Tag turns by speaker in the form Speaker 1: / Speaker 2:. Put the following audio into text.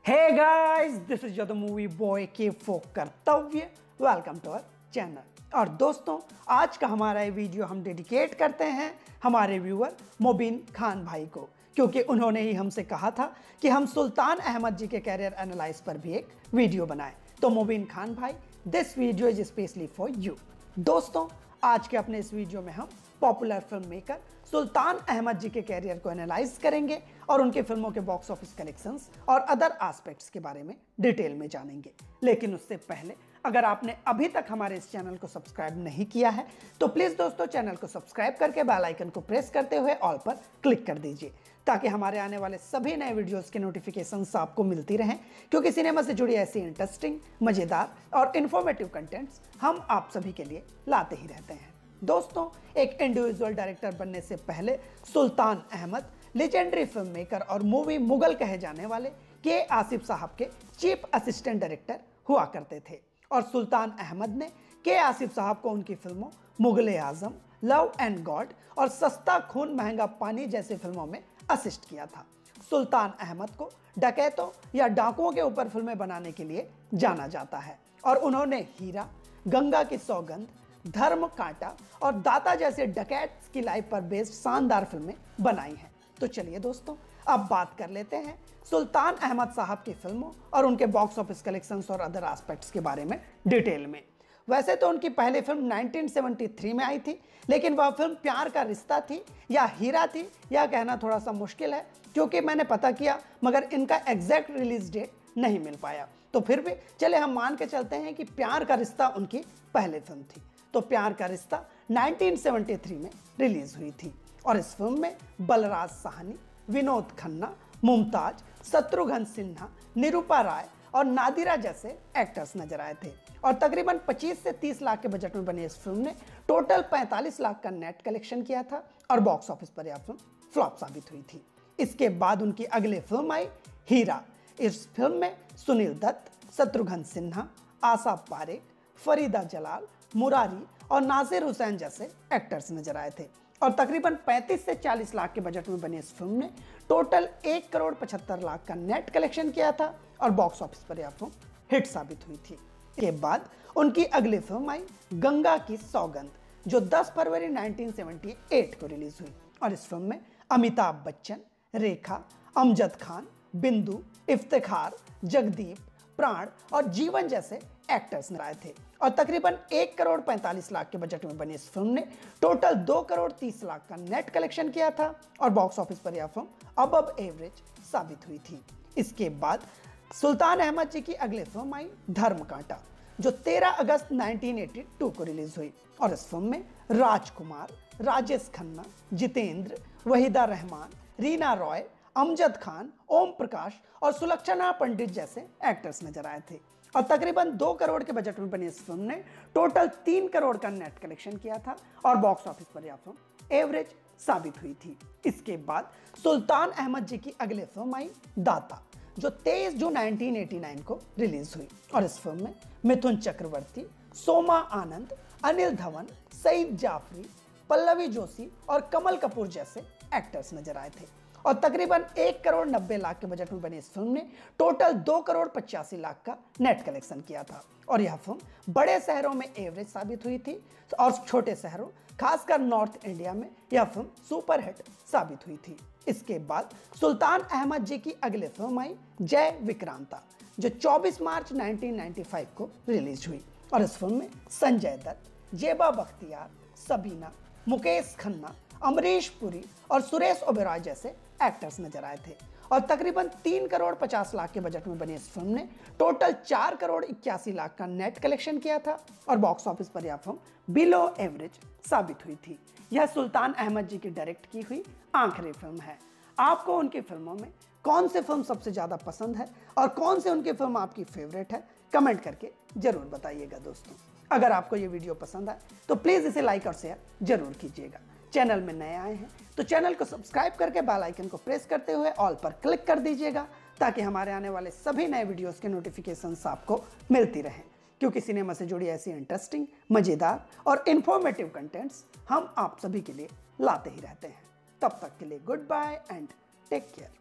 Speaker 1: Hey guys, this is your the movie boy के फो कर्तव्य। Welcome to our channel. और दोस्तों, आज का हमारा ये वीडियो हम डेडिकेट करते हैं हमारे व्यूअर मोबिन खान भाई को, क्योंकि उन्होंने ही हमसे कहा था कि हम सुल्तान अहमद जी के कैरियर एनालाइज पर भी एक वीडियो बनाएं। तो मोबिन खान भाई, this video is specially for you. दोस्तों, आज के अपने इस वीडियो में हम popular film maker Sultan Ahmed ji के कैरियर को एनालाइज करेंगे और उनके फिल्मों के बॉक्स ऑफिस कलेक्शंस और अदर एस्पेक्ट्स के बारे में डिटेल में जानेंगे। लेकिन उससे पहले, अगर आपने अभी तक हमारे इस चैनल को सब्सक्राइब नहीं किया है तो प्लीज दोस्तों चैनल को सब्सक्राइब करके बेल आइकन को प्रेस करते हुए ऑल पर क्लिक कर दीजिए, ताकि हमारे आने वाले सभी नए वीडियोस के नोटिफिकेशंस आपको मिलती रहें, क्योंकि सिनेमा से जुड़ी ऐसी इंटरेस्टिंग, मजेदार और इंफॉर्मेटिव कंटेंट्स हम आप सभी के लिए लाते ही रहते हैं। दोस्तों, एक इंडिविजुअल डायरेक्टर बनने से पहले Sultan Ahmed legendary film maker और मूवी मुगल कहे जाने वाले के आसिफ साहब के चीफ असिस्टेंट डायरेक्टर हुआ करते थे। और सुल्तान अहमद ने के आसिफ साहब को उनकी फिल्मों Mughal Azam, love and god और सस्ता खून महंगा पानी जैसी फिल्मों में असिस्ट किया था। सुल्तान अहमद को डकैतों या डाकुओं के ऊपर फिल्में बनाने के लिए जाना जाता है और उन्होंने हीरा, गंगा की सौगंध, धर्म कांटा और दाता जैसे डकैट्स की लाइफ पर बेस्ड शानदार फिल्में बनाई हैं। तो चलिए दोस्तों, अब बात कर लेते हैं सुल्तान अहमद साहब की फिल्मों और उनके बॉक्स ऑफिस कलेक्शंस और अदर एस्पेक्ट्स के बारे में डिटेल में। वैसे तो उनकी पहली फिल्म 1973 में आई थी, लेकिन वह फिल्म प्यार का रिश्ता थी या हीरा थी, यह कहना थोड़ा सा मुश्किल है, क्योंकि मैंने पता किया मगर इनका एग्जैक्ट रिलीज डेट नहीं मिल पाया। तो फिर भी चले हम मान के चलते हैं कि प्यार का रिश्ता उनकी पहली फिल्म थी। तो प्यार का रिश्ता 1973 में रिलीज हुई थी और इस फिल्म में बलराज साहनी, विनोद खन्ना, मुमताज, शत्रुघ्न सिन्हा, निरूपा राय और नादिरा जैसे एक्टर्स नजर आए थे। और तकरीबन 25 से 30 लाख के बजट में बनी इस फिल्म ने टोटल 45 लाख का नेट कलेक्शन किया था और बॉक्स ऑफिस पर यह फिल्म फ्लॉप साबित हुई थी। इसके बाद उनकी अगली फिल्म आई हीरा। इस फिल्म में सुनील दत्त, शत्रुघ्न सिन्हा, आशा पारेख, फरीदा जलाल, मुरारी और नासिर हुसैन जैसे एक्टर्स नजर आए थे। और तकरीबन 35 से 40 लाख के बजट में बनी इस फिल्म ने टोटल 1 करोड़ 75 लाख का नेट कलेक्शन किया था और बॉक्स ऑफिस पर यह फिल्म हिट साबित हुई थी। इसके बाद उनकी अगली फिल्म आई गंगा की सौगंध, जो 10 फरवरी 1978 को रिलीज हुई। और इस फिल्म में अमिताभ बच्चन, रेखा, अमजद खान, बिंदु, इफ्तिखार, जगदीप, प्राण और जीवन जैसे एक्टर्स नजर आए थे। और तकरीबन 1 करोड़ 45 लाख के बजट में बनी इस फिल्म ने टोटल 2 करोड़ 30 लाख का नेट कलेक्शन किया था और बॉक्स ऑफिस पर यह फिल्म अबव एवरेज साबित हुई थी। इसके बाद सुल्तान अहमद जी की अगली फिल्म आई धर्म कांटा, जो 13 अगस्त 1982 को रिलीज हुई। और इस फिल्म में राजकुमार, राजेश खन्ना, जितेंद्र, वहीदा रहमान, रीना रॉय, अमजद खान, ओम प्रकाश और सुलक्षणा पंडित जैसे एक्टर्स नजर आए थे। और तकरीबन 2 करोड़ के बजट में बनी इस फिल्म ने टोटल 3 करोड़ का नेट कलेक्शन किया था और बॉक्स ऑफिस पर यह फिल्म एवरेज साबित हुई थी। इसके बाद सुल्तान अहमद जी की अगली फिल्म आई दाता, जो 23 जून 1989 को रिलीज हुई। और इस फिल्म में मिथुन चक्रवर्ती, सोमा आनंद, अनिल धवन, सईद जाफरी, पल्लवी जोशी और कमल कपूर जैसे एक्टर्स नजर आए थे। और तकरीबन 1 करोड़ 90 लाख के बजट में बनी इस फिल्म ने टोटल 2 करोड़ 85 लाख का नेट कलेक्शन किया था। और यह फिल्म बड़े शहरों में एवरेज साबित हुई थी और छोटे शहरों, खासकर नॉर्थ इंडिया में यह फिल्म सुपर हिट साबित हुई थी। इसके बाद सुल्तान अहमद जी की अगली फिल्म आई जय विक्रांता, जो 24 मार्च 1995 को रिलीज हुई। और इस फिल्म में संजय दत्त, जेबा बख्तियार, सबीना, मुकेश खन्ना, अमरीश पुरी और सुरेश ओबेरॉय जैसे एक्टर्स नजर आए थे। और तकरीबन 3 करोड़ 50 लाख के बजट में बनी इस फिल्म ने टोटल 4 करोड़ 81 लाख का नेट कलेक्शन किया था और बॉक्स ऑफिस पर यह फिल्म बिलो एवरेज साबित हुई थी। यह सुल्तान अहमद जी की डायरेक्ट की हुई आखिरी फिल्म है। आपको उनकी फिल्मों में कौन सी फिल्म सबसे ज्यादा पसंद है और कौन सी उनकी फिल्म आपकी फेवरेट है, कमेंट करके जरूर बताइएगा। दोस्तों, अगर आपको ये वीडियो पसंद आए तो प्लीज इसे लाइक और शेयर जरूर कीजिएगा। चैनल में नए आए हैं तो चैनल को सब्सक्राइब करके बेल आइकन को प्रेस करते हुए ऑल पर क्लिक कर दीजिएगा, ताकि हमारे आने वाले सभी नए वीडियोस के नोटिफिकेशंस आपको मिलती रहें, क्योंकि सिनेमा से जुड़ी ऐसी इंटरेस्टिंग, मजेदार और इंफॉर्मेटिव कंटेंट्स हम आप सभी के लिए लाते ही रहते हैं। तब तक के लिए good bye and take care.